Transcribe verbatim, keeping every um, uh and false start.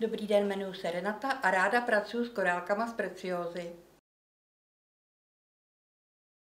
Dobrý den, jmenuji se Renata a ráda pracuji s korálkama z Preciózy.